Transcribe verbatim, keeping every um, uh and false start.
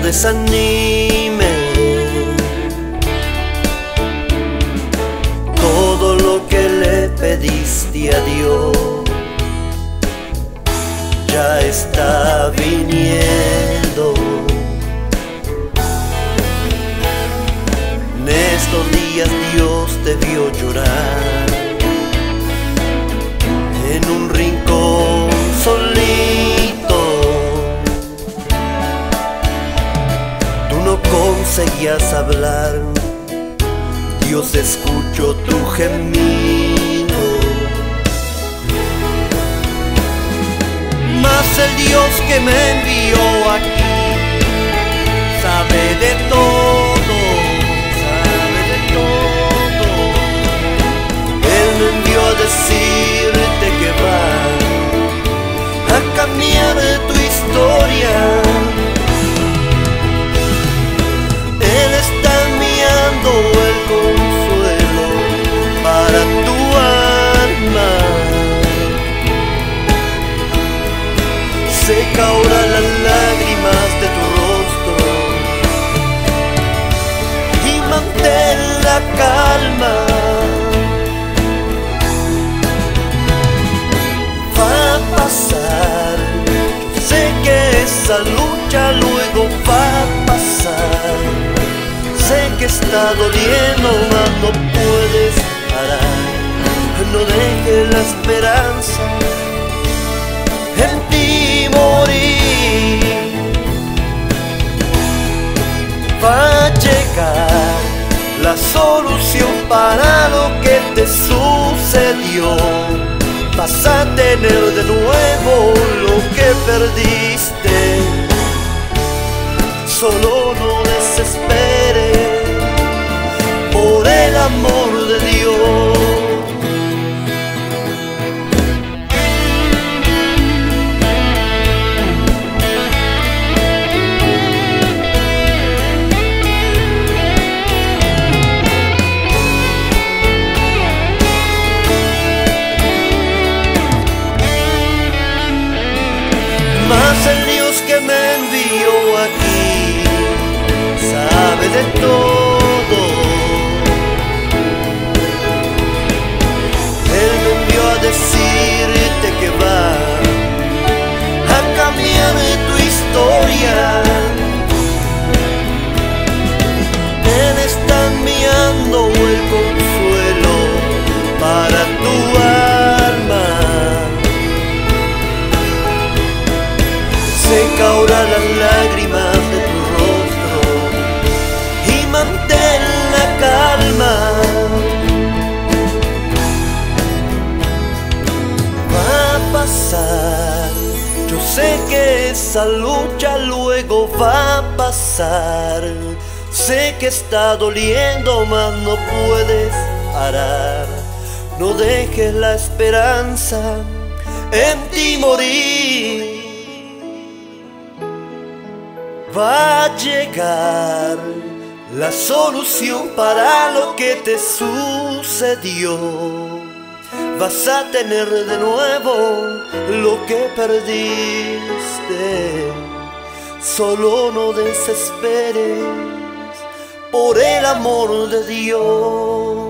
desanime. Todo lo que le pediste a Dios ya está viniendo. En estos días Dios te vio llorar en un rincón solito. Tú no conseguías hablar, Dios escuchó tu gemido. Mas el Dios que me envió aquí sabe de todo, sabe de todo. Él me envió a decirte que va a cambiar tu historia. Él está enviando el consuelo para tu alma. Seca ahora las lágrimas de tu rostro y mantén la calma. Va a pasar, sé que esa lucha luego va a pasar. Sé que está doliendo, mas no puedes parar. No dejes la esperanza en ti morir. Va a llegar la solución para lo que te sucedió. Vas a tener de nuevo lo que perdiste. Solo no desesperes por el amor de Dios. Mas el Dios que me envió aquí sabe de todo. Él me envió a decirte que va a cambiar tu historia. Él está enviando el consuelo para tu alma. Seca ahora las lágrimas de tu rostro y mantén la calma. Va a pasar, yo sé que esa lucha luego va a pasar. Sé que está doliendo, mas no puedes parar. No dejes la esperanza en ti morir. Va a llegar la solución para lo que te sucedió. Vas a tener de nuevo lo que perdiste. Solo no desesperes por el amor de Dios.